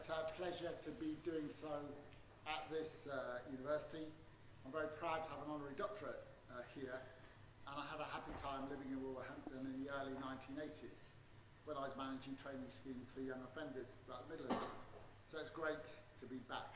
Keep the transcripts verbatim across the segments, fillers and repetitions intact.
great uh, pleasure to be doing so at this uh, university. I'm very proud to have an honorary doctorate uh, here, and I had a happy time living in Wolverhampton in the early nineteen eighties when I was managing training schemes for young offenders throughout the Midlands. So it's great to be back.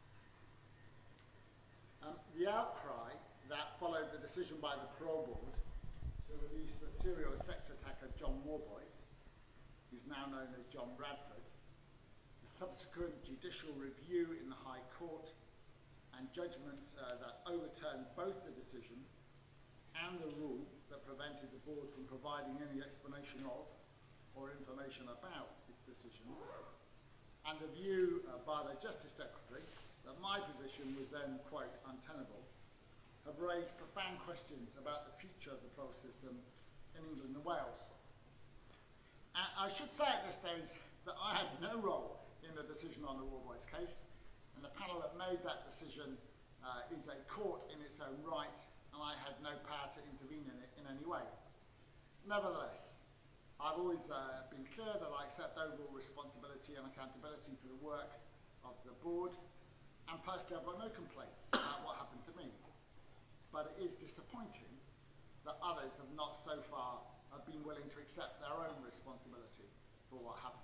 Um, the outcry that followed the decision by the parole board to release the serial sex attacker John Worboys, who's now known as John Bradford, the subsequent judicial review in the High Court and judgment uh, that overturned both the decision and the rule that prevented the board from providing any explanation of or information about its decisions, and the view uh, by the Justice Secretary that my position was then, quote, untenable, have raised profound questions about the future of the parole system in England and Wales. And I should say at this stage that I had no role in the decision on the Worboys case, and the panel that made that decision uh, is a court in its own right, and I had no power to intervene in it in any way. Nevertheless, I've always uh, been clear that I accept overall responsibility and accountability for the work of the board, and personally I've got no complaints about what happened to me. But it is disappointing that others have not so far have been willing to accept their own responsibility for what happened.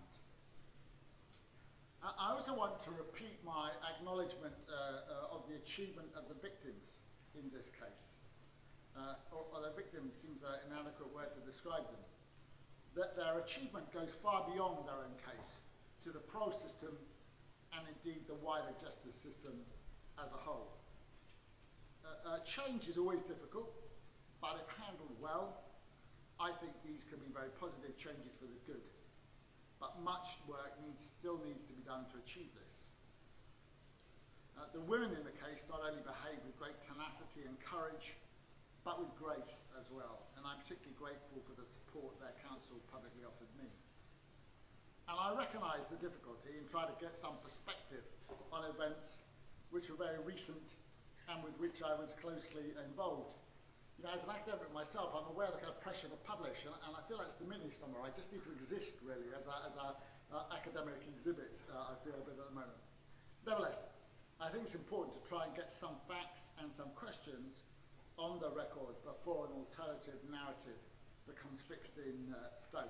I also want to repeat my acknowledgement uh, uh, of the achievement of the victims in this case. Uh, although victims seems an inadequate word to describe them. That their achievement goes far beyond their own case to the parole system and indeed the wider justice system as a whole. Uh, uh, change is always difficult, but if handled well, I think these can be very positive changes for the good. But much work needs, still needs to be done to achieve this. Uh, the women in the case not only behaved with great tenacity and courage, but with grace as well. And I'm particularly grateful for the support their counsel publicly offered me. And I recognise the difficulty in trying to get some perspective on events which were very recent and with which I was closely involved. You know, as an academic myself, I'm aware of the kind of pressure to publish, and, and I feel that's diminished somewhere. I just need to exist, really, as an as a, uh, academic exhibit, uh, I feel a bit at the moment. Nevertheless, I think it's important to try and get some facts and some questions on the record before an alternative narrative becomes fixed in uh, stone.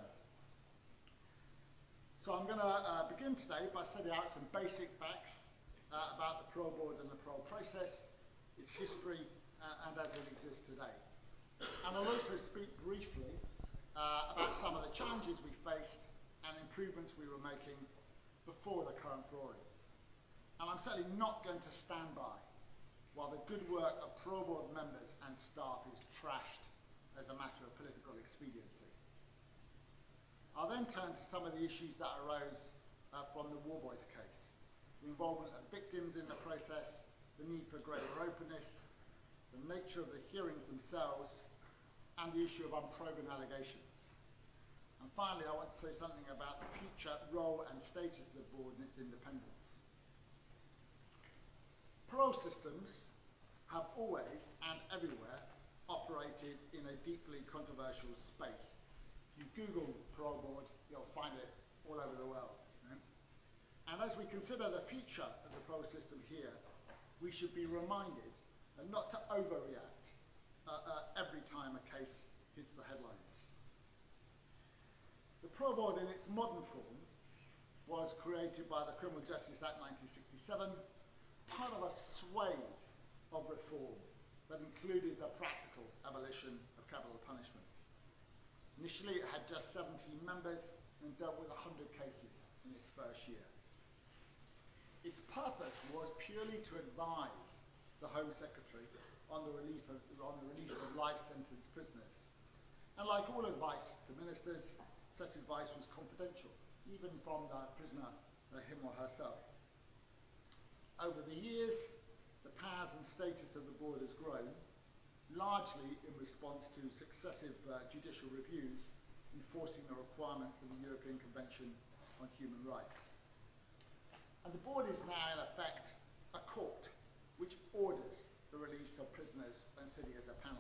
So I'm going to uh, begin today by setting out some basic facts uh, about the parole board and the parole process, its history, uh, and as it exists today. And I'll also speak briefly uh, about some of the challenges we faced and improvements we were making before the current parole. And I'm certainly not going to stand by while the good work of parole board members and staff is trashed as a matter of political expediency. I'll then turn to some of the issues that arose uh, from the Worboys case, the involvement of victims in the process, the need for greater openness, the nature of the hearings themselves, and the issue of unproven allegations. And finally, I want to say something about the future role and status of the board and its independence. Parole systems have always and everywhere operated in a deeply controversial space. If you Google parole board, you'll find it all over the world. You know? And as we consider the future of the parole system here, we should be reminded and not to overreact uh, uh, every time a case hits the headlines. The parole board in its modern form was created by the Criminal Justice Act nineteen sixty-seven, part of a swathe of reform that included the practical abolition of capital punishment. Initially it had just seventeen members and dealt with one hundred cases in its first year. Its purpose was purely to advise the Home Secretary on the, relief of, on the release of life-sentence prisoners. And like all advice to ministers, such advice was confidential, even from the prisoner, uh, him or herself. Over the years, the powers and status of the board has grown, largely in response to successive uh, judicial reviews enforcing the requirements of the European Convention on Human Rights. And the board is now, in effect, a court which orders the release of prisoners when sitting as a panel.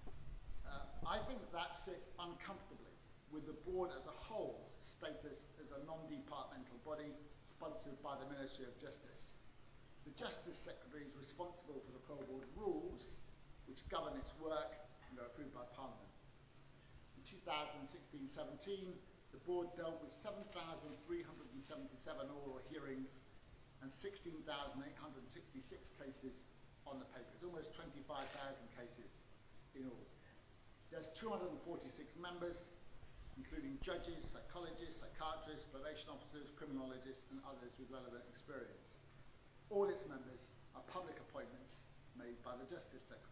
Uh, I think that sits uncomfortably with the board as a whole's status as a non-departmental body sponsored by the Ministry of Justice. The Justice Secretary is responsible for the Parole Board rules, which govern its work and are approved by Parliament. In two thousand sixteen seventeen, the Board dealt with seven thousand three hundred seventy-seven oral hearings and sixteen thousand eight hundred sixty-six cases on the papers, almost twenty-five thousand cases in all. There's two hundred forty-six members, including judges, psychologists, psychiatrists, probation officers, criminologists, and others with relevant experience. All its members are public appointments made by the Justice Secretary.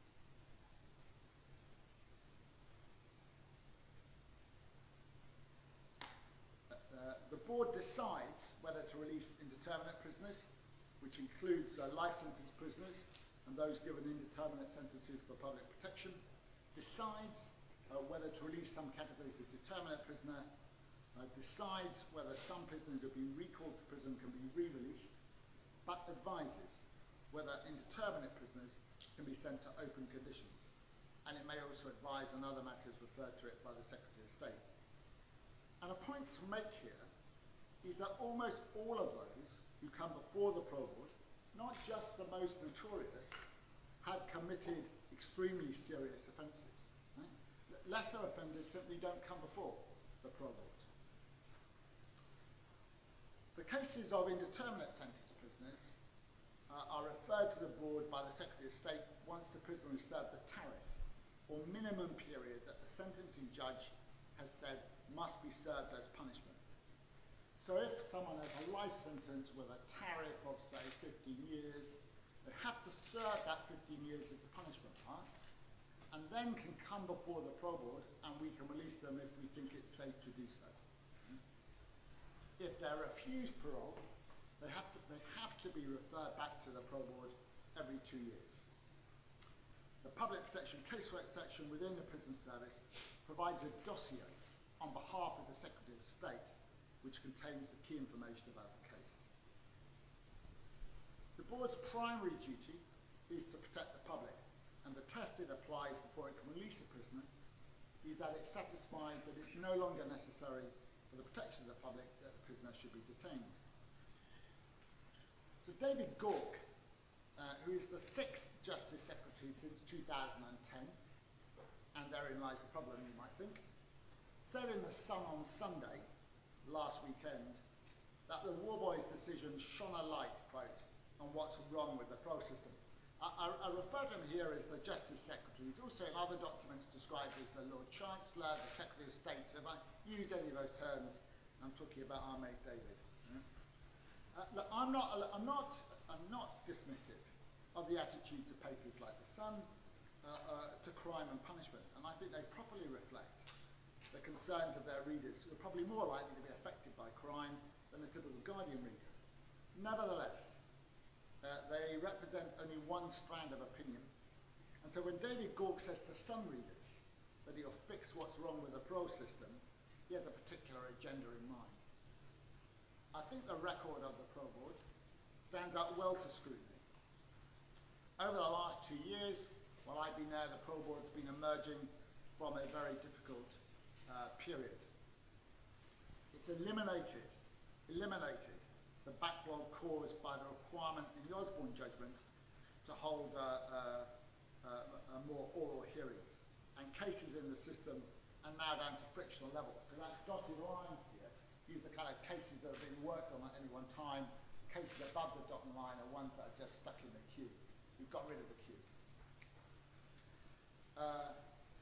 Uh, the Board decides whether to release indeterminate prisoners, which includes uh, life sentence prisoners and those given indeterminate sentences for public protection, decides uh, whether to release some categories of determinate prisoner, uh, decides whether some prisoners who have been recalled to prison can be re-released, but advises whether indeterminate prisoners can be sent to open conditions. And it may also advise on other matters referred to it by the Secretary of State. And a point to make here is that almost all of those who come before the Parole Board, not just the most notorious, had committed extremely serious offences. Right? Lesser offenders simply don't come before the Parole Board. The cases of indeterminate sentence prisoners uh, are referred to the Board by the Secretary of State once the prisoner has served the tariff, or minimum period that the sentencing judge has said must be served as punishment. So if someone has a life sentence with a tariff of, say, fifteen years, they have to serve that fifteen years as the punishment part, and then can come before the Parole Board, and we can release them if we think it's safe to do so. If they're refused parole, they have to, they have to be referred back to the Parole Board every two years. The Public Protection Casework section within the Prison Service provides a dossier on behalf of the Secretary of State, which contains the key information about the case. The Board's primary duty is to protect the public, and the test it applies before it can release a prisoner is that it's satisfied that it's no longer necessary for the protection of the public that the prisoner should be detained. So David Gauke, uh, who is the sixth Justice Secretary since two thousand ten, and therein lies the problem, you might think, said in The Sun on Sunday, last weekend, that the War Boys decision shone a light, quote, on what's wrong with the parole system. I, I, I refer to him here as the Justice Secretary. He's also in other documents described as the Lord Chancellor, the Secretary of State. So if I use any of those terms, I'm talking about our mate David. Yeah? Uh, look, I'm not, I'm not, I'm not dismissive of the attitudes of papers like The Sun uh, uh, to crime and punishment, and I think they properly reflect the concerns of their readers, who are probably more likely to be affected by crime than a typical Guardian reader. Nevertheless, uh, they represent only one strand of opinion, and so when David Gauke says to Sun readers that he'll fix what's wrong with the parole system, he has a particular agenda in mind. I think the record of the Parole Board stands up well to scrutiny. Over the last two years, while I've been there, the Parole Board's been emerging from a very difficult uh, period. It's eliminated, eliminated the backlog caused by the requirement in the Osborne judgment to hold uh, uh, uh, more oral hearings. And cases in the system are now down to frictional levels. So that dotted line here, these are the kind of cases that have been worked on at any one time. Cases above the dotted line are ones that are just stuck in the queue. We've got rid of the queue. Uh,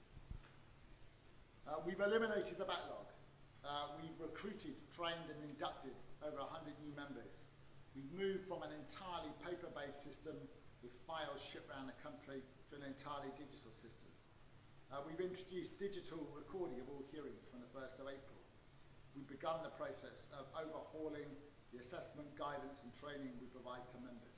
uh, we've eliminated the backlog. Uh, we've recruited, trained and inducted over one hundred new members. We've moved from an entirely paper-based system with files shipped around the country to an entirely digital system. Uh, we've introduced digital recording of all hearings from the first of April. We've begun the process of overhauling the assessment, guidance and training we provide to members.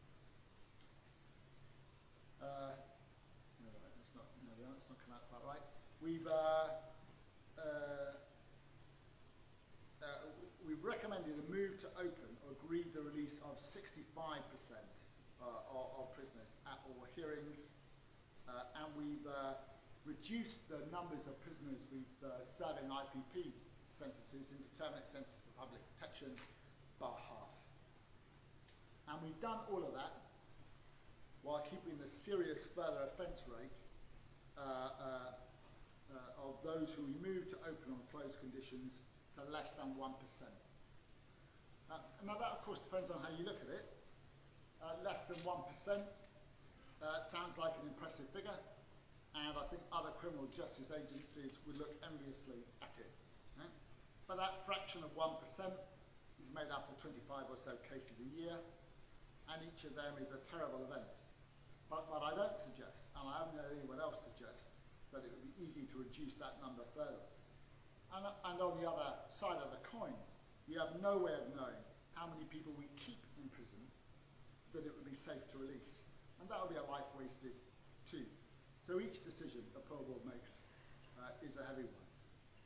Uh, no, that's not, no, that's not come out quite right. We've, uh, uh, uh, we've recommended a move to open or agreed the release of sixty-five percent uh, of, of prisoners at all hearings, uh, and we've uh, reduced the numbers of prisoners with uh, serving I P P sentences in determinate senses for public protection, bar half. And we've done all of that while keeping the serious further offence rate uh, uh, uh, of those who we move to open on closed conditions to less than one percent. Uh, now that of course depends on how you look at it. Uh, less than one percent uh, sounds like an impressive figure, and I think other criminal justice agencies would look enviously at it. Right? But that fraction of one percent is made up of twenty-five or so cases a year, and each of them is a terrible event. But what I don't suggest, and I haven't heard anyone else suggest, that it would be easy to reduce that number further. And, and on the other side of the coin, we have no way of knowing how many people we keep in prison that it would be safe to release. And that would be a life wasted too. So each decision the parole board makes uh, is a heavy one.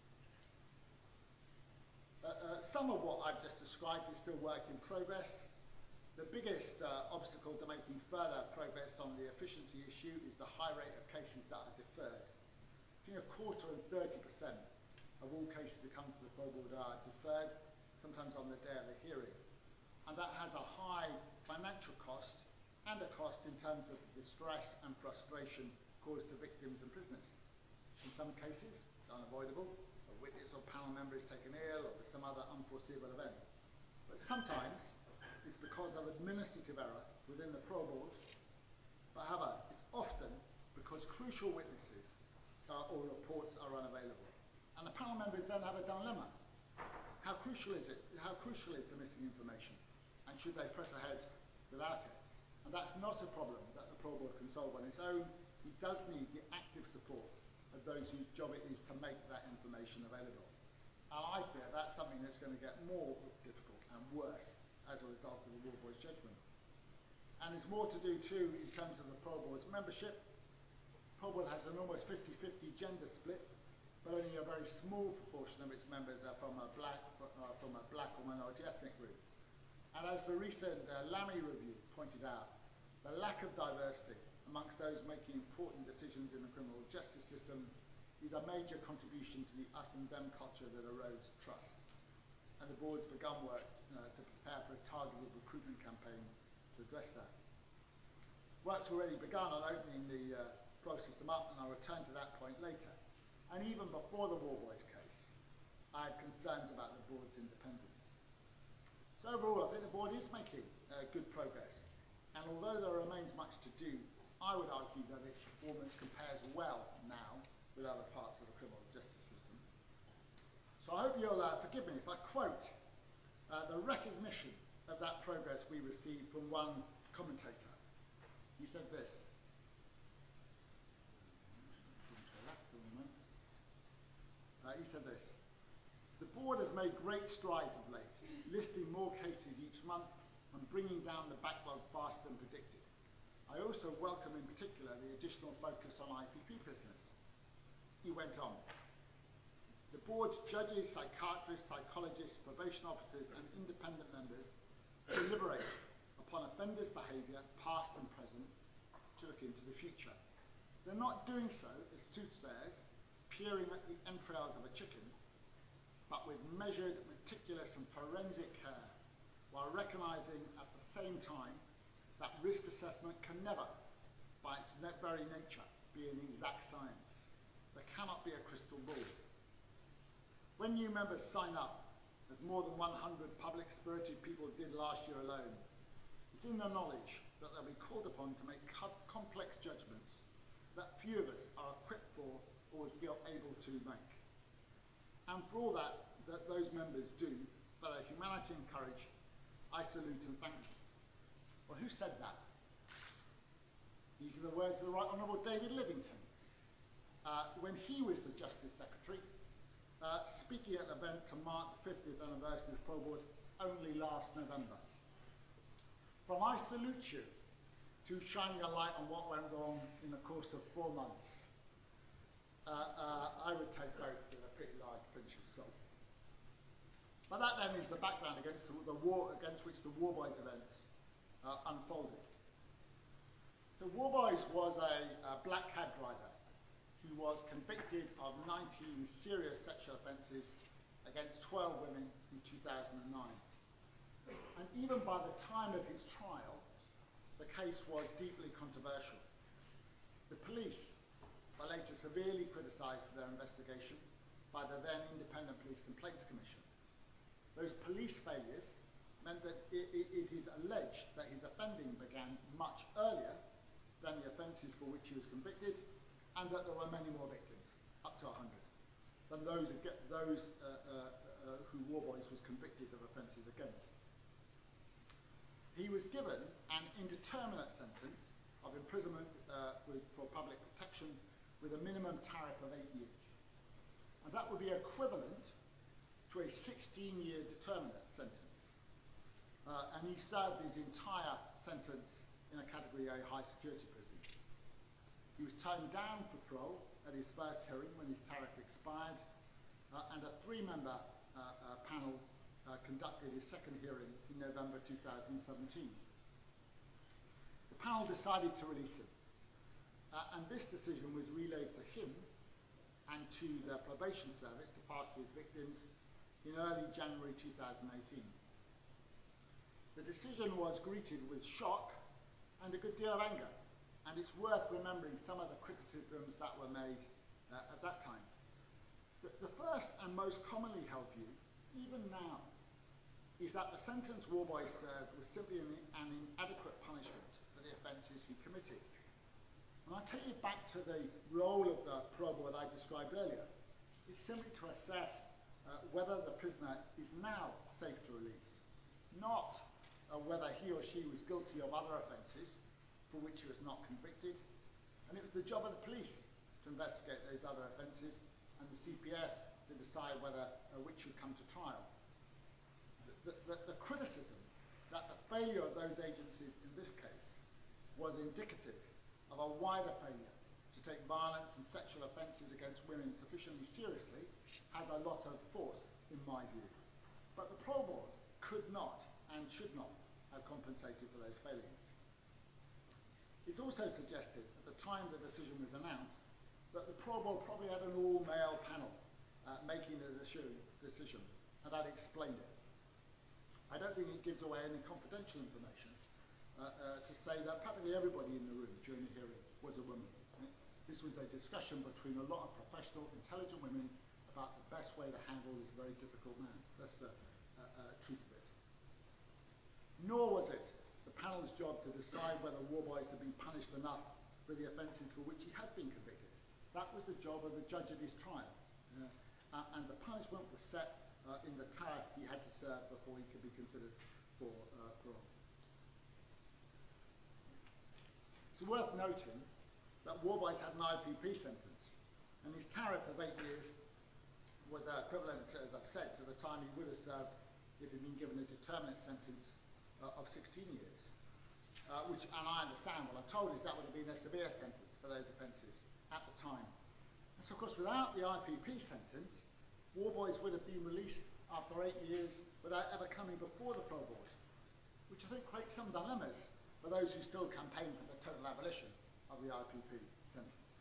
Uh, uh, some of what I've just described is still work in progress. The biggest uh, obstacle to making further progress on the efficiency issue is the high rate of cases that are deferred. Between a quarter and thirty percent of all cases that come to the parole board are deferred, sometimes on the day of the hearing. And that has a high financial cost and a cost in terms of the distress and frustration caused to victims and prisoners. In some cases, it's unavoidable. A witness or panel member is taken ill or some other unforeseeable event. But sometimes it's because of administrative error within the parole board. But however, it's often because crucial witnesses uh, or reports are unavailable. And the panel members then have a dilemma. How crucial is it? How crucial is the missing information? And should they press ahead without it? And that's not a problem that the parole board can solve on its own. It does need the active support of those whose job it is to make that information available. And I fear that's something that's going to get more difficult and worse as a result of the War Boys judgment. And there's more to do too in terms of the parole board's membership. Parole board has an almost fifty fifty gender split, but only a very small proportion of its members are from a black, uh, from a black or minority ethnic group. And as the recent uh, Lamy review pointed out, the lack of diversity amongst those making important decisions in the criminal justice system is a major contribution to the us and them culture that erodes trust. And the board's begun work uh, to prepare for a targeted recruitment campaign to address that. Work's already begun on opening the uh, parole system up, and I'll return to that point later. And even before the War Boys case, I had concerns about the board's independence. So overall, I think the board is making uh, good progress. And although there remains much to do, I would argue that its performance compares well now with other parts of the criminal justice system. So I hope you'll uh, forgive me if I quote uh, the recognition of that progress we received from one commentator. He said this. Uh, he said this. The board has made great strides of late, listing more cases each month and bringing down the backlog faster than predicted. I also welcome in particular the additional focus on I P P prisoners. He went on. The board's judges, psychiatrists, psychologists, probation officers and independent members deliberate upon offenders' behaviour, past and present, to look into the future. They're not doing so, as soothsayers, peering at the entrails of a chicken, but with measured, meticulous and forensic care, while recognising at the same time that risk assessment can never, by its very nature, be an exact science. There cannot be a crystal ball. When new members sign up, as more than one hundred public-spirited people did last year alone, it's in the knowledge that they'll be called upon to make co complex judgments that few of us are equipped for or would feel able to make. And for all that, that those members do, for their humanity and courage, I salute and thank them. Well, who said that? These are the words of the Right Honourable David Livington, uh, when he was the Justice Secretary, uh, speaking at an event to mark the fiftieth anniversary of the parole board only last November. From I salute you to shining a light on what went wrong in the course of four months. Uh, uh, I would take both with a pretty large pinch of salt. But that then is the background against the, the war, against which the War Boys events uh, unfolded. So War Boys was a, a black cab driver who was convicted of nineteen serious sexual offences against twelve women in two thousand nine. And even by the time of his trial, the case was deeply controversial. The police were later severely criticised for their investigation by the then Independent Police Complaints Commission. Those police failures meant that it, it, it is alleged that his offending began much earlier than the offences for which he was convicted, and that there were many more victims, up to one hundred, than those, those uh, uh, uh, who Worboys was convicted of offences against. He was given an indeterminate sentence of imprisonment uh, with, for public protection with a minimum tariff of eight years. And that would be equivalent to a sixteen-year determinate sentence. Uh, and he served his entire sentence in a Category A high security prison. He was turned down for parole at his first hearing when his tariff expired, uh, and a three-member uh, uh, panel uh, conducted his second hearing in November two thousand seventeen. The panel decided to release him, uh, and this decision was relayed to him and to the probation service to pass to his victims in early January two thousand eighteen. The decision was greeted with shock and a good deal of anger, and it's worth remembering some of the criticisms that were made uh, at that time. The, the first and most commonly held view, even now, is that the sentence Worboys served was simply an, an inadequate punishment for the offences he committed. And I take you back to the role of the parole board I described earlier. It's simply to assess uh, whether the prisoner is now safe to release, not uh, whether he or she was guilty of other offences for which he was not convicted. And it was the job of the police to investigate those other offences, and the C P S to decide whether uh, which should come to trial. The, the, the criticism that the failure of those agencies in this case was indicative of a wider failure to take violence and sexual offences against women sufficiently seriously has a lot of force, in my view. But the parole board could not and should not have compensated for those failures. It's also suggested at the time the decision was announced that the parole board probably had an all-male panel uh, making the decision, and that explained it. I don't think it gives away any confidential information uh, uh, to say that practically everybody in the room during the hearing was a woman. Right? This was a discussion between a lot of professional, intelligent women about the best way to handle this very difficult man. That's the uh, uh, truth of it. Nor was it the panel's job to decide whether Worboys had been punished enough for the offences for which he had been convicted. That was the job of the judge at his trial. Uh, uh, and the punishment was set uh, in the tariff he had to serve before he could be considered for uh, parole. It's worth noting that Worboys had an I P P sentence, and his tariff of eight years was uh, equivalent, as I've said, to the time he would have served if he'd been given a determinate sentence uh, of sixteen years. Uh, which, and I understand, what I'm told is that would have been a severe sentence for those offences at the time. And so, of course, without the I P P sentence, Worboys would have been released after eight years without ever coming before the parole board, which I think creates some dilemmas for those who still campaign for the total abolition of the I P P sentence.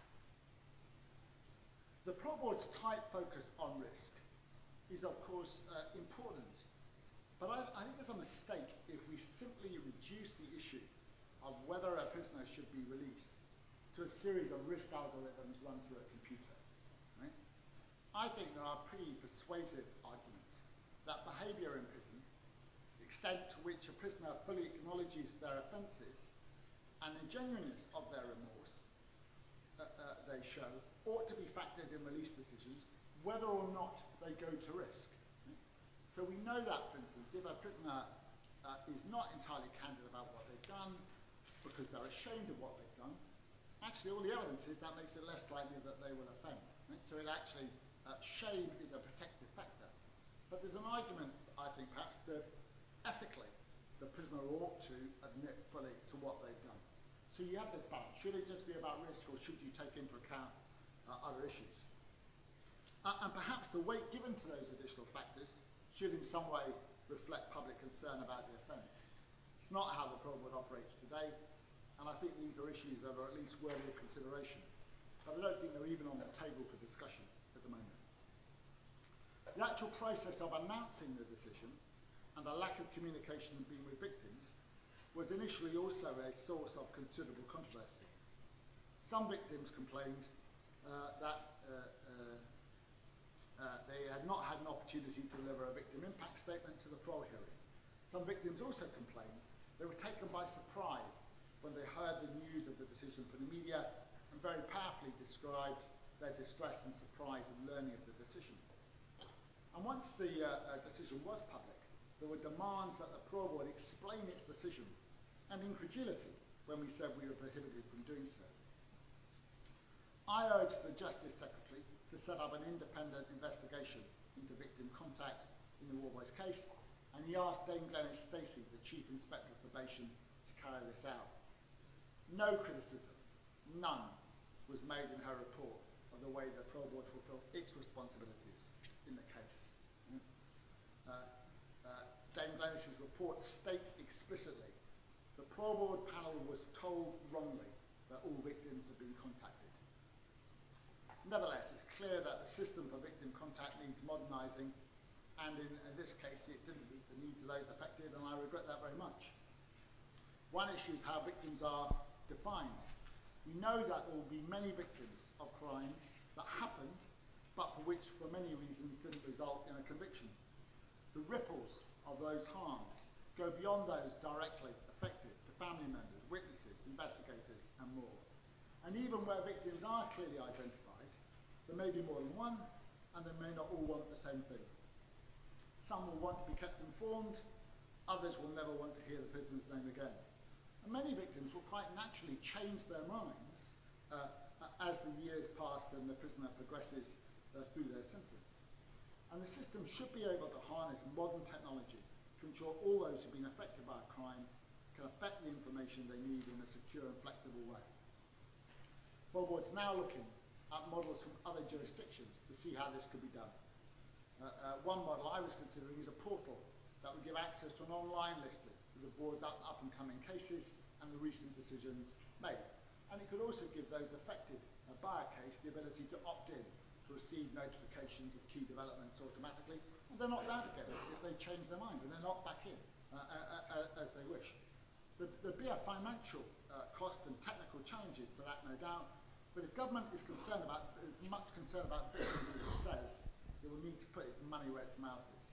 The parole board's tight focus on risk is, of course, uh, important, but I, I think there's a mistake if we simply reduce the issue of whether a prisoner should be released to a series of risk algorithms run through a computer. Right? I think there are pretty persuasive arguments that behaviour in prison, the extent to which a prisoner fully acknowledges their offences, and the genuineness of their remorse uh, uh, they show, ought to be factors in release decisions, whether or not they go to risk. Right? So we know that, for instance, if a prisoner uh, is not entirely candid about what they've done, because they're ashamed of what they've done, actually all the evidence is that makes it less likely that they will offend. Right? So it actually, uh, shame is a protective factor. But there's an argument, I think, perhaps, that ethically the prisoner ought to admit fully to what they've done. So you have this balance. Should it just be about risk, or should you take into account uh, other issues? Uh, and perhaps the weight given to those additional factors should in some way reflect public concern about the offence. It's not how the parole board operates today, and I think these are issues that are at least worthy of consideration. But I don't think they're even on the table for discussion at the moment. The actual process of announcing the decision and the lack of communication being with victims was initially also a source of considerable controversy. Some victims complained uh, that uh, uh, uh, they had not had an opportunity to deliver a victim impact statement to the parole hearing. Some victims also complained they were taken by surprise when they heard the news of the decision from the media and very powerfully described their distress and surprise in learning of the decision. And once the uh, uh, decision was public, there were demands that the parole board explain its decision, and incredulity when we said we were prohibited from doing so. I urged the Justice Secretary to set up an independent investigation into victim contact in the Warboys case, and he asked Dame Glenys Stacey, the Chief Inspector of Probation, to carry this out. No criticism, none, was made in her report of the way the parole board fulfilled its responsibilities in the case. Uh, uh, Dame Glenys's report states explicitly the parole board panel was told wrongly that all victims had been contacted. Nevertheless, it's clear that the system for victim contact needs modernising, and in, in this case it didn't meet the needs of those affected, and I regret that very much. One issue is how victims are defined. We know that there will be many victims of crimes that happened, but for which, for many reasons, didn't result in a conviction. The ripples of those harmed go beyond those directly affected to family members, witnesses, investigators, and more. And even where victims are clearly identified, there may be more than one, and they may not all want the same thing. Some will want to be kept informed, others will never want to hear the prisoner's name again. And many victims will quite naturally change their minds uh, as the years pass and the prisoner progresses uh, through their sentence. And the system should be able to harness modern technology to ensure all those who've been affected by a crime can affect the information they need in a secure and flexible way. Parole Board's now looking at models from other jurisdictions to see how this could be done. Uh, uh, one model I was considering is a portal that would give access to an online listing of the board's up, up and coming cases and the recent decisions made. And it could also give those affected uh, by a case the ability to opt in to receive notifications of key developments automatically, and they're not allowed to get it if they change their mind, and they're not back in uh, uh, uh, as they wish. There, there'd be a financial uh, cost and technical challenges to that, no doubt, but if government is concerned about, as much concerned about victims as it says, it will need to put its money where its mouth is.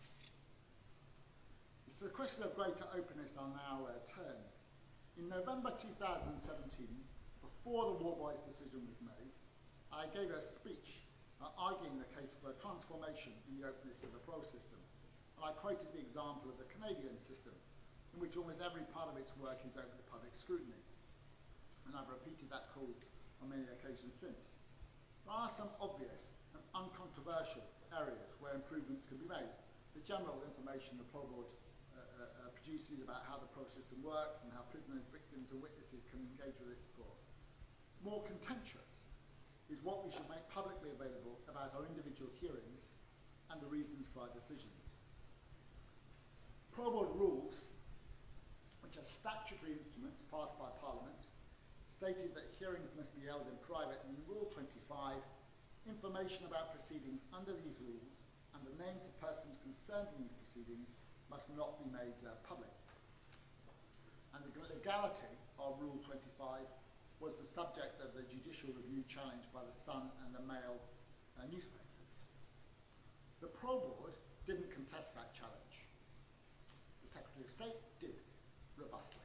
It's the question of greater openness I'll now uh, turn. In November two thousand seventeen, before the Warboys decision was made, I gave a speech uh, arguing the case for a transformation in the openness of the parole system. And I quoted the example of the Canadian system, in which almost every part of its work is open to public scrutiny. And I've repeated that call on many occasions since. There are some obvious and uncontroversial areas where improvements can be made. The general information the parole board uh, uh, produces about how the parole system works and how prisoners, victims and witnesses can engage with its core. More contentious is what we should make publicly available about our individual hearings and the reasons for our decisions. Parole board rules, which are statutory instruments passed by Parliament, stated that hearings must be held in private, and in Rule twenty-five, information about proceedings under these rules and the names of persons concerned in these proceedings must not be made uh, public. And the legality of Rule twenty-five was the subject of the judicial review challenged by the Sun and the Mail uh, newspapers. The Parole Board didn't contest that challenge. The Secretary of State did, robustly.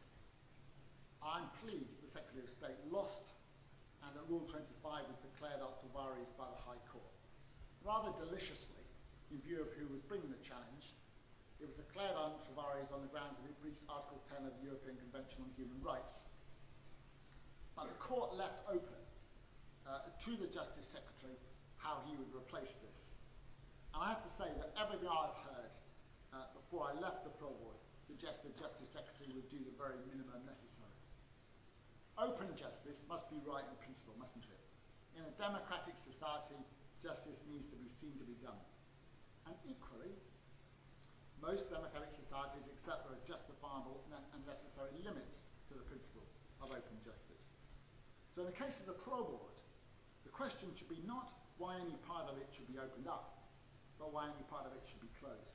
I'm pleased the Secretary of State lost and that Rule twenty-five was declared ultra vires by the High Court. Rather deliciously, in view of who was bringing the challenge, it was declared ultra vires on the grounds that it breached Article ten of the European Convention on Human Rights. But the court left open uh, to the Justice Secretary how he would replace this. And I have to say that everything I've heard uh, before I left the Parole Board suggests the Justice Secretary would do the very minimum necessary. Open justice must be right in principle, mustn't it? In a democratic society, justice needs to be seen to be done. And equally, most democratic societies accept there are justifiable and necessary limits to the principle of open justice. So in the case of the Parole Board, the question should be not why any part of it should be opened up, but why any part of it should be closed?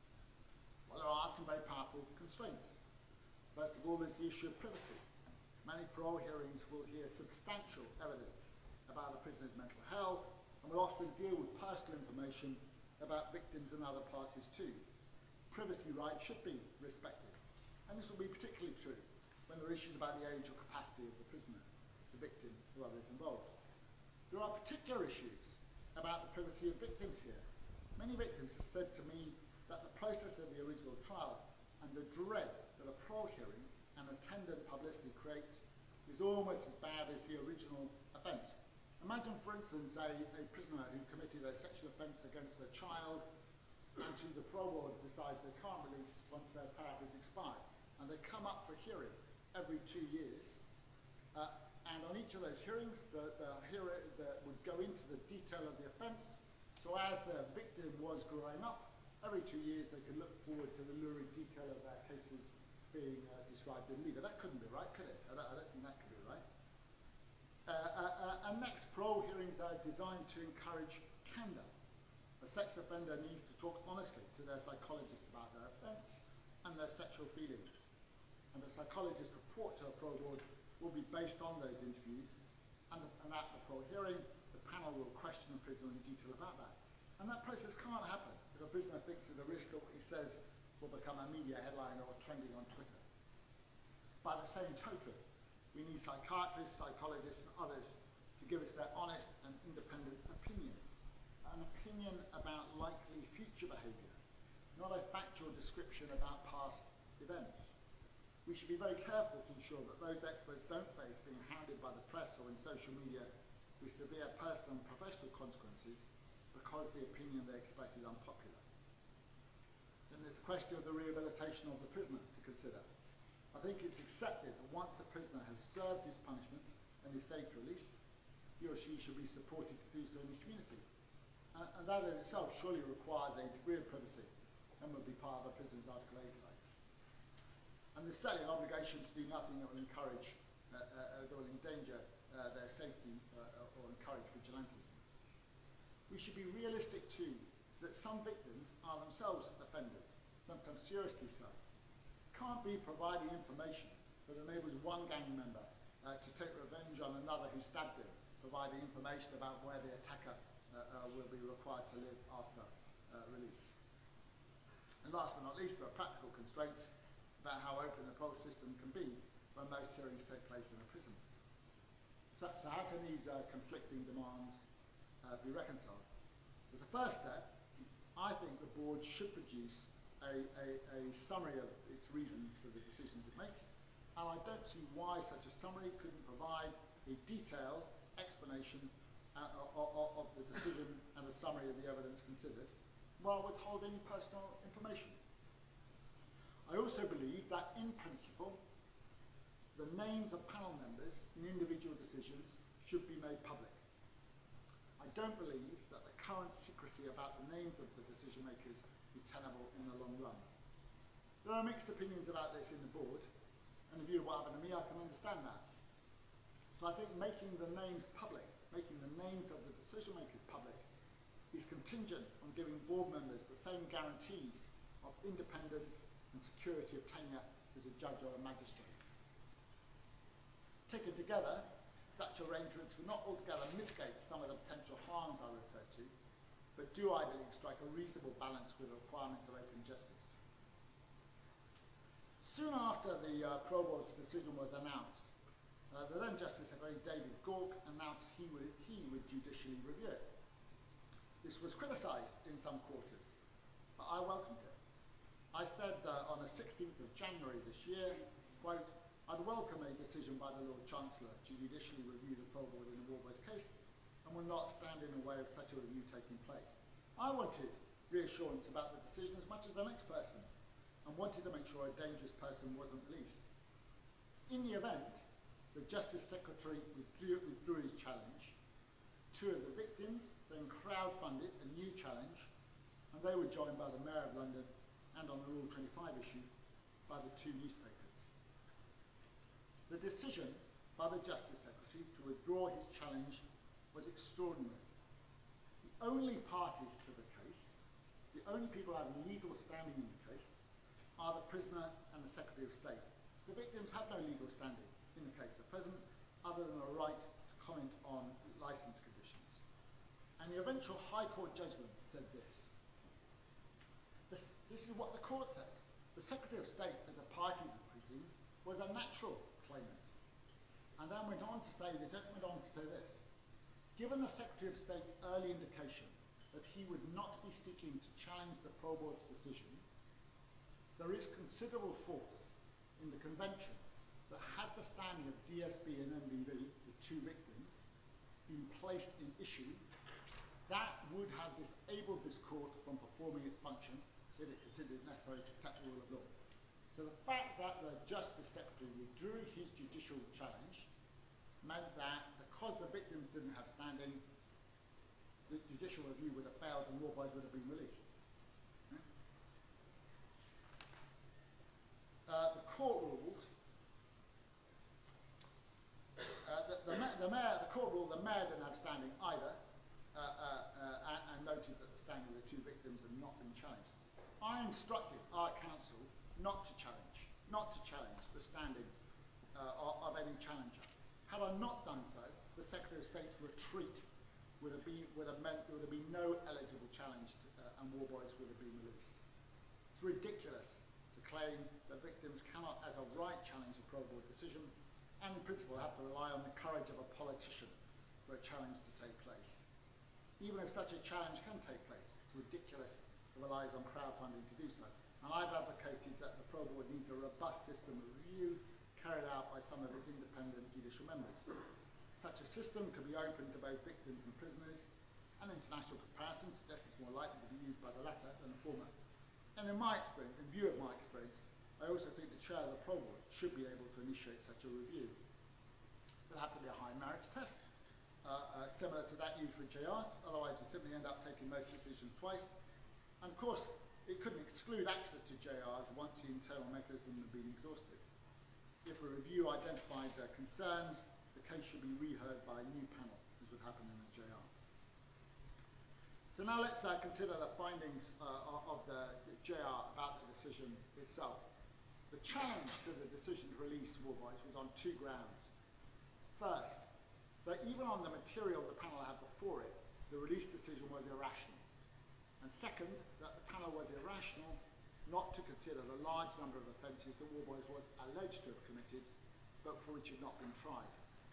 Well, there are some very powerful constraints. First of all, there's the issue of privacy. Many parole hearings will hear substantial evidence about a prisoner's mental health and will often deal with personal information about victims and other parties too. Privacy rights should be respected, and this will be particularly true when there are issues about the age or capacity of the prisoner, the victim, or others involved. There are particular issues about the privacy of victims here. Many victims have said to me that the process of the original trial and the dread that a parole hearing and attendant publicity creates is almost as bad as the original offence. Imagine, for instance, a, a prisoner who committed a sexual offence against a child, and to the parole board decides they can't release once their power has expired, and they come up for hearing every two years. Uh, and on each of those hearings, the, the hearer the, would go into the detail of the offence. So as the victim was growing up, every two years they could look forward to the lurid detail of their cases being uh, described in legal. That couldn't be right, could it? I don't, I don't think that could be right. Uh, uh, uh, and next, parole hearings are designed to encourage candour. A sex offender needs to talk honestly to their psychologist about their offence and their sexual feelings. And the psychologist's report to a parole board will be based on those interviews, and, and at the parole hearing, the panel will question the prisoner in detail about that. And that process can't happen if a prisoner thinks of the risk that what he says will become a media headline or trending on Twitter. By the same token, we need psychiatrists, psychologists, and others to give us their honest and independent opinion. An opinion about likely future behaviour, not a factual description about past events. We should be very careful to ensure that those experts don't face being hounded by the press or in social media with severe personal and professional consequences because the opinion they express is unpopular. Then there's the question of the rehabilitation of the prisoner to consider. I think it's accepted that once a prisoner has served his punishment and is safe to release, he or she should be supported to do so in the community. And, and that in itself surely requires a degree of privacy and would be part of a prison's Article eight rights. And there's certainly an obligation to do nothing that will encourage, uh, uh, that will endanger uh, their safety uh, or encourage vigilantism. We should be realistic too that some victims are themselves offenders, sometimes seriously so. Can't be providing information that enables one gang member uh, to take revenge on another who stabbed him, providing information about where the attacker uh, uh, will be required to live after uh, release. And last but not least, there are practical constraints about how open the parole system can be when most hearings take place in a prison. So, so how can these uh, conflicting demands uh, be reconciled? As a first step, I think the board should produce a, a, a summary of its reasons for the decisions it makes, and I don't see why such a summary couldn't provide a detailed explanation uh, of, of, of the decision and a summary of the evidence considered, while withholding personal information. I also believe that, in principle, the names of panel members in individual decisions should be made public. I don't believe that the current secrecy about the names of the decision makers is tenable in the long run. There are mixed opinions about this in the board, and in view of what happened to me, I can understand that. So I think making the names public, making the names of the decision makers public, is contingent on giving board members the same guarantees of independence and security of tenure as a judge or a magistrate. Taken together, such arrangements will not altogether mitigate some of the potential harms I referred to, but do, I believe, strike a reasonable balance with the requirements of open justice. Soon after the uh, parole board's decision was announced, uh, the then Justice Secretary David Gauke announced he would, he would judicially review it. This was criticised in some quarters, but I welcomed it. I said uh, on the sixteenth of January this year, quote, I'd welcome a decision by the Lord Chancellor to judicially review the parole board in the Warboys case and will not stand in the way of such a review taking place. I wanted reassurance about the decision as much as the next person and wanted to make sure a dangerous person wasn't released. In the event, the Justice Secretary withdrew, withdrew his challenge. Two of the victims then crowdfunded a new challenge, and they were joined by the Mayor of London and on the Rule twenty-five issue by the two newspapers. The decision by the Justice Secretary to withdraw his challenge was extraordinary. The only parties to the case only people who have legal standing in the case are the prisoner and the Secretary of State. The victims have no legal standing in the case at present, other than a right to comment on licence conditions. And the eventual High Court judgment said this. This, this is what the court said. The Secretary of State, as a party to the proceedings, was a natural claimant. And then went on to say, the judge went on to say this. Given the Secretary of State's early indication that he would not be seeking to challenge the Pro Board's decision, there is considerable force in the convention that had the standing of D S B and M B V, the two victims, been placed in issue, that would have disabled this court from performing its function if it considered it necessary to protect the rule of law. So the fact that the Justice Secretary withdrew his judicial challenge meant that because the victims didn't have standing, the judicial review would have failed and Warboys would have been released. Uh, the court ruled, uh, that the, the, mayor, the court ruled the mayor didn't have standing either, uh, uh, uh, and, and noted that the standing of the two victims had not been challenged. I instructed our counsel not to challenge, not to challenge the standing uh, of, of any challenger. Had I not done so, the Secretary of State's retreat would have been, would have meant there would have been no eligible challenge to, uh, and Warboys would have been released. It's ridiculous to claim that victims cannot, as a right, challenge a Pro Board decision, and in principle have to rely on the courage of a politician for a challenge to take place. Even if such a challenge can take place, it's ridiculous it relies on crowdfunding to do so. And I've advocated that the Pro Board needs a robust system of review carried out by some of its independent judicial members. Such a system could be open to both victims and prisoners, and international comparisons suggest it's more likely to be used by the latter than the former. And in my experience, in view of my experience, I also think the chair of the Pro Board should be able to initiate such a review. There'll have to be a high merits test, uh, uh, similar to that used for J Rs, otherwise we simply end up taking most decisions twice. And of course, it couldn't exclude access to J Rs once the internal mechanism had been exhausted. If a review identified uh, concerns, the case should be reheard by a new panel, as would happen in a J R. So now let's uh, consider the findings uh, of the, the J R about the decision itself. The challenge to the decision to release Warboys was on two grounds. First, that even on the material the panel had before it, the release decision was irrational. And second, that the panel was irrational not to consider the large number of offences that Warboys was alleged to have committed, but for which had not been tried.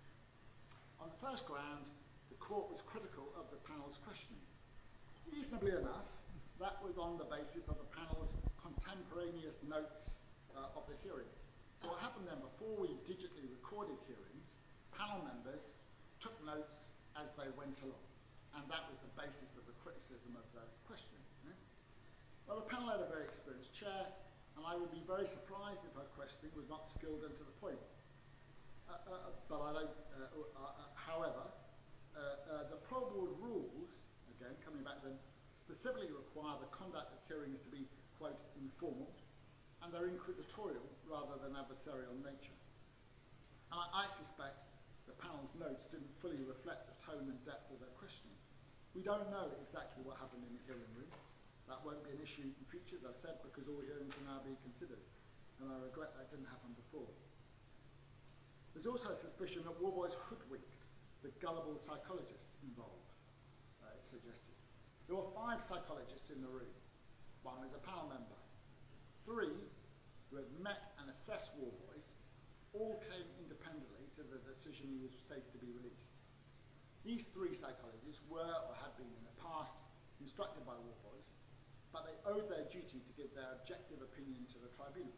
On the first ground, the court was critical of the panel's questioning. Reasonably enough, that was on the basis of the panel's contemporaneous notes uh, of the hearing. So what happened then, before we digitally recorded hearings, panel members took notes as they went along. And that was the basis of the criticism of the questioning. Yeah? Well, the panel had a very experienced chair, and I would be very surprised if her questioning was not skilled and to the point. Uh, uh, but I don't, uh, uh, uh, however, uh, uh, the Pro Board rules, again, coming back then, specifically require the conduct of hearings to be, quote, informal, and they're inquisitorial rather than adversarial in nature. And I, I suspect the panel's notes didn't fully reflect the tone and depth of their questioning. We don't know exactly what happened in the hearing room. That won't be an issue in future, as I've said, because all hearings will now be considered. And I regret that didn't happen before. There's also a suspicion that Warboys hoodwinked the gullible psychologists involved, uh, it's suggested. There were five psychologists in the room. One was a panel member. Three, who had met and assessed Warboys, all came independently to the decision he was safe to be released. These three psychologists were, or had been in the past, instructed by Warboys, but they owed their duty to give their objective opinion to the tribunal.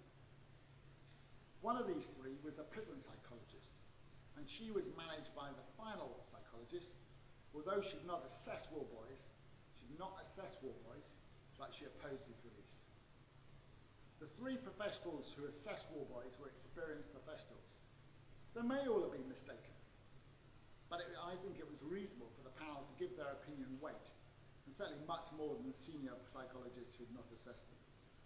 One of these three was a prison psychologist, and she was managed by the final psychologist, although she did not assess Warboys, she did not assess Warboys, but she opposed his release. The three professionals who assessed Warboys were experienced professionals. They may all have been mistaken, but it, I think it was reasonable for the panel to give their opinion weight, and certainly much more than the senior psychologists who had not assessed them.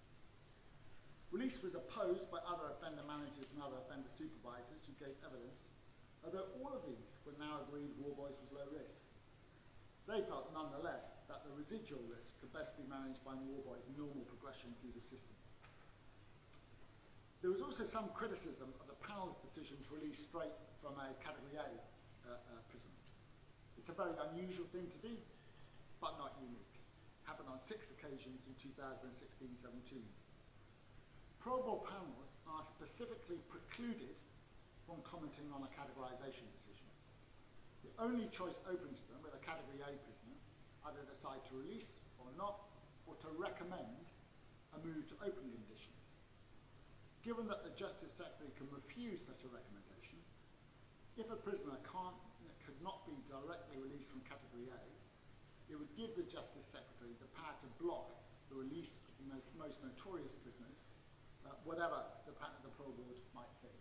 Release was opposed by other offender managers and other offender supervisors who gave evidence, although all of these were now agreed Warboys was low risk. They felt, nonetheless, that the residual risk could best be managed by Warboys' normal progression through the system. There was also some criticism of the panel's decision to release straight from a Category A uh, uh, prism. It's a very unusual thing to do, but not unique. Happened on six occasions in two thousand sixteen seventeen. Probe Board panels are specifically precluded from commenting on a categorization decision. The only choice open to them with a Category A prisoner are to decide to release or not, or to recommend a move to open conditions. Given that the Justice Secretary can refuse such a recommendation, if a prisoner can't, could not be directly released from Category A, it would give the Justice Secretary the power to block the release of the most notorious prisoners, uh, whatever the, the Probe Board might think.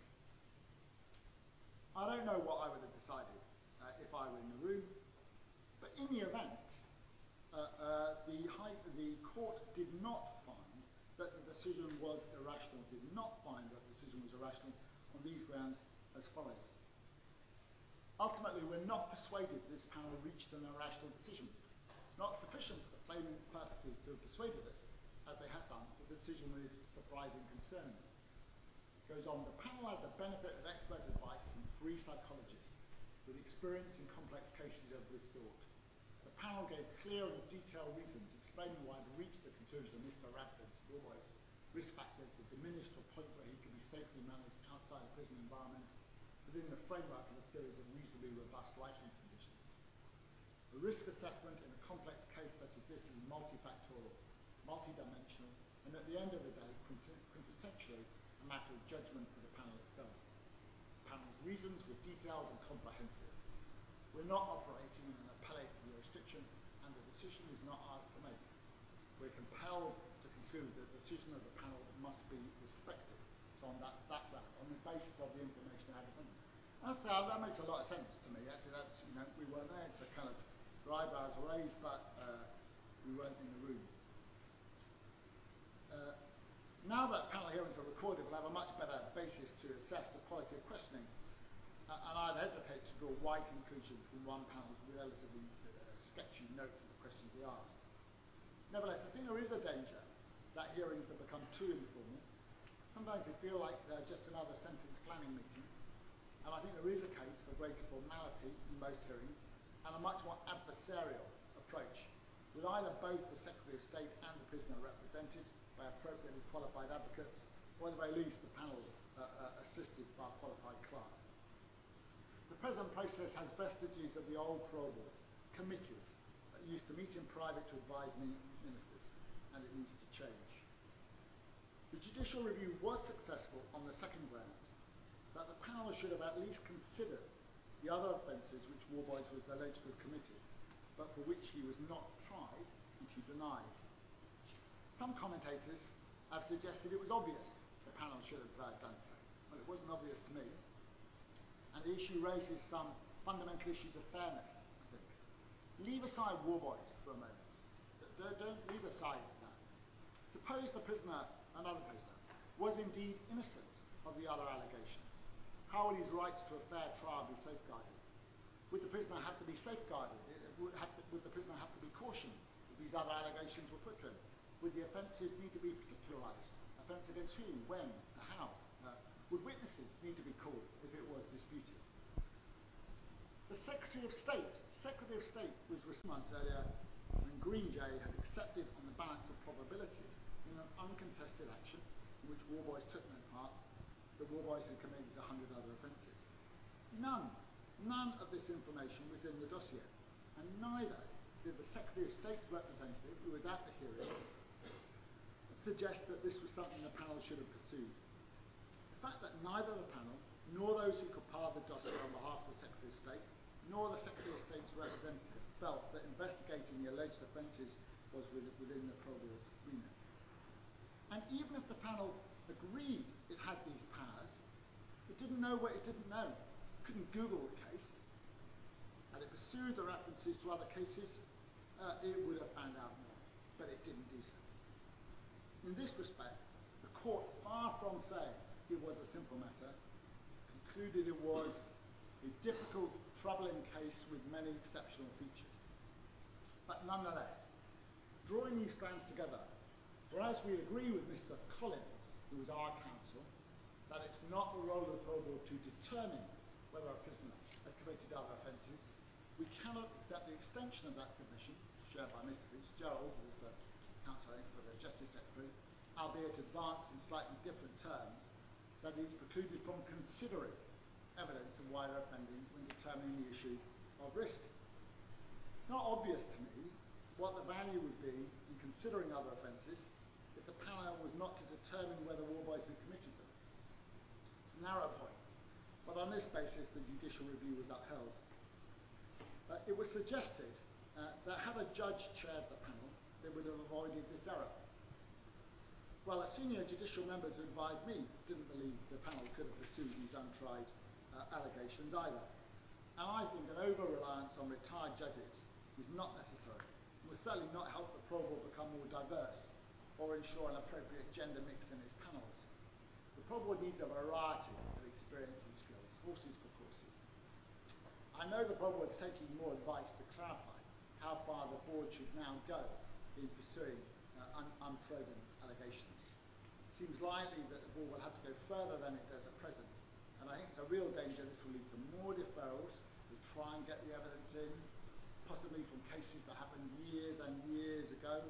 I don't know what I would have decided uh, if I were in the room, but in the event, uh, uh, the, high, the court did not find that the decision was irrational, did not find that the decision was irrational on these grounds as follows. Ultimately, we're not persuaded this panel reached an irrational decision. It's not sufficient for the claimant's purposes to have persuaded us, as they have done, that the decision was surprising and concerning. It goes on, the panel had the benefit of expert advice from three psychologists with experience in complex cases of this sort. The panel gave clear and detailed reasons explaining why it reached the conclusion that Mister Radford's Warboys risk factors had diminished to a point where he could be safely managed outside the prison environment within the framework of a series of reasonably robust license conditions. The risk assessment in a complex case such as this is multifactorial, multidimensional, and at the end of the day, quintessentially a matter of judgment for the panel itself. The panel's reasons were detailed and comprehensive. We're not operating in an appellate jurisdiction, and the decision is not ours to make. We're compelled to conclude that the decision of the panel must be respected. So on that, that ground, on the basis of the information I had in front of me. That makes a lot of sense to me. Actually, that's, you know, we weren't there, it's a kind of eyebrows raised, but uh, we weren't in the room. Uh, now that panel hearings are recorded, we'll have a much better basis to assess the quality of questioning, uh, and I'd hesitate to draw wide conclusions from one panel's relatively uh, sketchy notes of the questions we asked. Nevertheless, I think there is a danger that hearings have become too informal. Sometimes they feel like they're just another sentence planning meeting, and I think there is a case for greater formality in most hearings and a much more adversarial approach, with either both the Secretary of State and the prisoner represented by appropriately qualified advocates, or at the very least the panel uh, uh, assisted by a qualified clerk. The present process has vestiges of the old Probe Board, committees that used to meet in private to advise ministers, and it needs to change. The judicial review was successful on the second ground, that the panel should have at least considered the other offences which Warboys was alleged to have committed, but for which he was not tried, and he denies. Some commentators have suggested it was obvious the panel should have uh, done so. Well, it wasn't obvious to me, and the issue raises some fundamental issues of fairness, I think. Leave aside Warboys for a moment. Don't, don't leave aside that. Suppose the prisoner, another prisoner, was indeed innocent of the other allegations. How would his rights to a fair trial be safeguarded? Would the prisoner have to be safeguarded? Would, have to, would the prisoner have to be cautioned if these other allegations were put to him? Would the offences need to be particularised? Offence against whom, when, how? Uh, would witnesses need to be called if it was disputed? The Secretary of State, Secretary of State was months earlier when Greenjay had accepted on the balance of probabilities in an uncontested action in which Warboys took no part, that Warboys had committed a hundred other offences. None, none of this information was in the dossier, and neither did the Secretary of State's representative, who was at the hearing, suggest that this was something the panel should have pursued. The fact that neither the panel, nor those who compiled the dossier on behalf of the Secretary of State, nor the Secretary of State's representative felt that investigating the alleged offences was within the Probe Board's remit. And even if the panel agreed it had these powers, it didn't know what it didn't know. It couldn't Google the case. Had it pursued the references to other cases, uh, it would have found out more, but it didn't do so. In this respect, the court, far from saying it was a simple matter, concluded it was a difficult, troubling case with many exceptional features. But nonetheless, drawing these strands together, whereas we agree with Mister Collins, who is our counsel, that it's not the role of the parole board to determine whether a prisoner had committed other offences, we cannot accept the extension of that submission, shared by Mister Fitzgerald, who is the counsel for the Justice Secretary, albeit advanced in slightly different terms, that is precluded from considering evidence of wider offending when determining the issue of risk. It's not obvious to me what the value would be in considering other offences if the panel was not to determine whether Worboys had committed them. It's a narrow point, but on this basis the judicial review was upheld. Uh, it was suggested uh, that had a judge chaired the panel, they would have avoided this error. Well, a senior judicial members who advised me didn't believe the panel could have pursued these untried uh, allegations either. And I think an over-reliance on retired judges is not necessary and will certainly not help the parole board become more diverse or ensure an appropriate gender mix in its panels. The parole board needs a variety of experience and skills, horses for courses. I know the parole board is taking more advice to clarify how far the board should now go in pursuing uh, un unproven allegations. It seems likely that the board will have to go further than it does at present, and I think it's a real danger this will lead to more deferrals to try and get the evidence in, possibly from cases that happened years and years ago,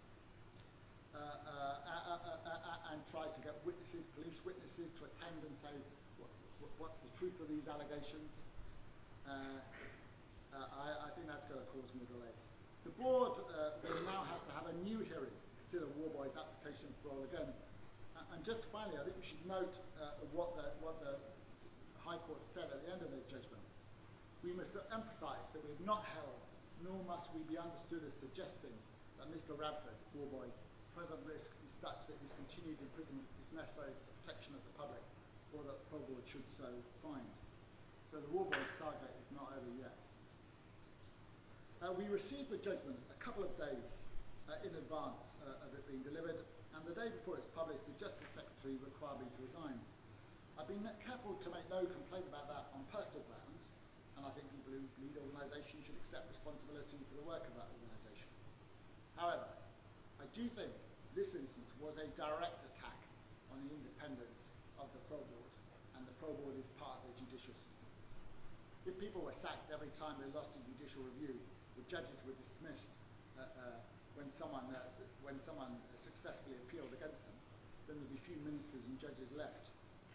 uh, uh, uh, uh, uh, uh, and tries to get witnesses, police witnesses, to attend and say what, what, what's the truth of these allegations. Uh, uh, I, I think that's going to cause more delays. The board uh, will now have to have a new hearing to consider Worboys' application for parole again. Uh, and just finally, I think we should note uh, what, the, what the High Court said at the end of their judgment. We must emphasise that we have not held, nor must we be understood as suggesting that Mister Radford, Worboys' present risk is such that his continued imprisonment is necessary for the protection of the public, or that the parole board should so find. So the Worboys saga is not over yet. Uh, we received the judgment a couple of days uh, in advance uh, of it being delivered, and the day before it's published, the Justice Secretary required me to resign. I've been careful to make no complaint about that on personal grounds, and I think people who lead organisations should accept responsibility for the work of that organisation. However, I do think this instance was a direct attack on the independence of the parole board, and the parole board is part of the judicial system. If people were sacked every time they lost a judicial review, the judges were dismissed uh, uh, when someone uh, when someone successfully appealed against them, then there'd be few ministers and judges left.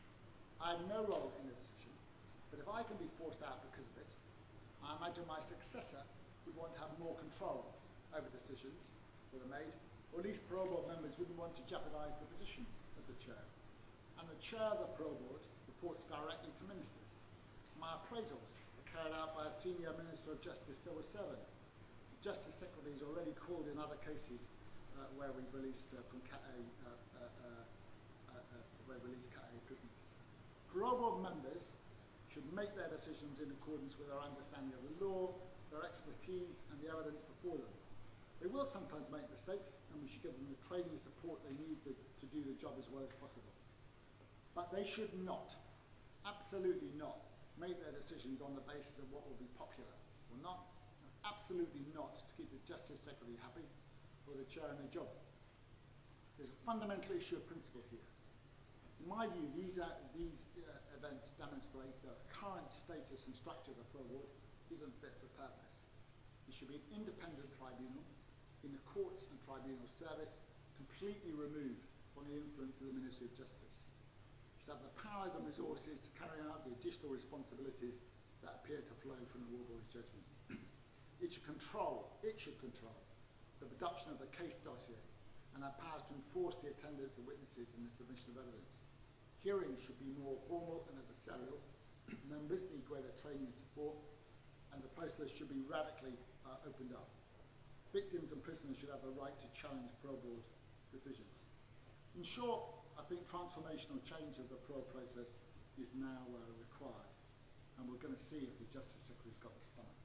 I have no role in the decision, but if I can be forced out because of it, I imagine my successor would want to have more control over decisions that are made, or at least parole board members wouldn't want to jeopardise the position of the chair. And the chair of the parole board reports directly to ministers. My appraisals are carried out by a senior Minister of Justice still with serving. The Justice Secretary has already called in other cases uh, where we released uh, from Cat A, uh, uh, uh, uh, uh, where we released Cat A prisoners. Parole board members should make their decisions in accordance with their understanding of the law, their expertise, and the evidence before them. They will sometimes make mistakes, and we should give them the training and support they need to, to do the job as well as possible. But they should not, absolutely not, make their decisions on the basis of what will be popular or not, and absolutely not to keep the Justice Secretary happy or the chair in the job. There's a fundamental issue of principle here. In my view, these, uh, these uh, events demonstrate that the current status and structure of the parole board isn't fit for purpose. It should be an independent tribunal in the courts and tribunal service, completely removed from the influence of the Ministry of Justice. It should have the powers and resources to carry out the additional responsibilities that appear to flow from the Worboys judgment. It should control, it should control the production of the case dossier and have powers to enforce the attendance of witnesses and the submission of evidence. Hearings should be more formal and adversarial. Members need greater training and support, and the process should be radically uh, opened up. Victims and prisoners should have the right to challenge parole board decisions. In short, I think transformational change of the parole process is now uh, required, and we're going to see if the Justice Secretary's got the stomach.